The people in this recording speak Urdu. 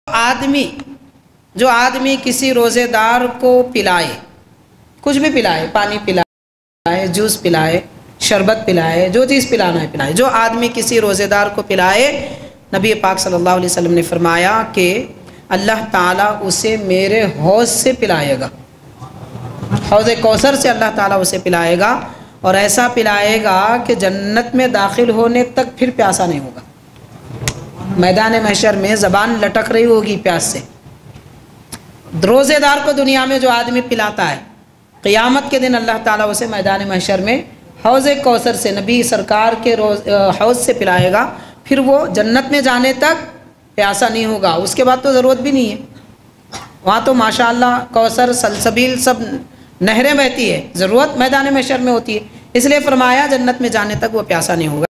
جو آدمی کسی روزے دار کو پلائے، کچھ بھی پلائے، پانی پلائے، جوس پلائے، شربت پلائے، جو چیز پلانا ہے پلائے، جو آدمی کسی روزے دار کو پلائے، نبی پاک صلی اللہ علیہ وسلم نے فرمایا کہ اللہ تعالیٰ اسے میرے حوض سے پلائے گا، حوض کوثر سے اللہ تعالیٰ اسے پلائے گا، اور ایسا پلائے گا کہ جنت میں داخل ہونے تک پھر پیاسا نہیں ہوگا۔ میدان محشر میں زبان لٹک رہی ہوگی پیاس سے۔ روزے دار کو دنیا میں جو آدمی پلاتا ہے، قیامت کے دن اللہ تعالیٰ اسے میدان محشر میں حوض کوثر سے، نبی سرکار کے حوض سے پلائے گا، پھر وہ جنت میں جانے تک پیاسا نہیں ہوگا، اس کے بعد تو ضرورت بھی نہیں ہے، وہاں تو ماشاءاللہ کوثر، سلسبیل سب نہریں بہتی ہے، ضرورت میدان محشر میں ہوتی ہے، اس لیے فرمایا جنت میں جانے تک وہ پیاسا نہیں ہوگا۔